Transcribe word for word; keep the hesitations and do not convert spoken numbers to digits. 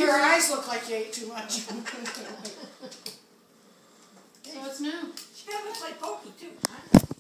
your eyes look like you ate too much. So what's new? She kind of looks like Pokey too.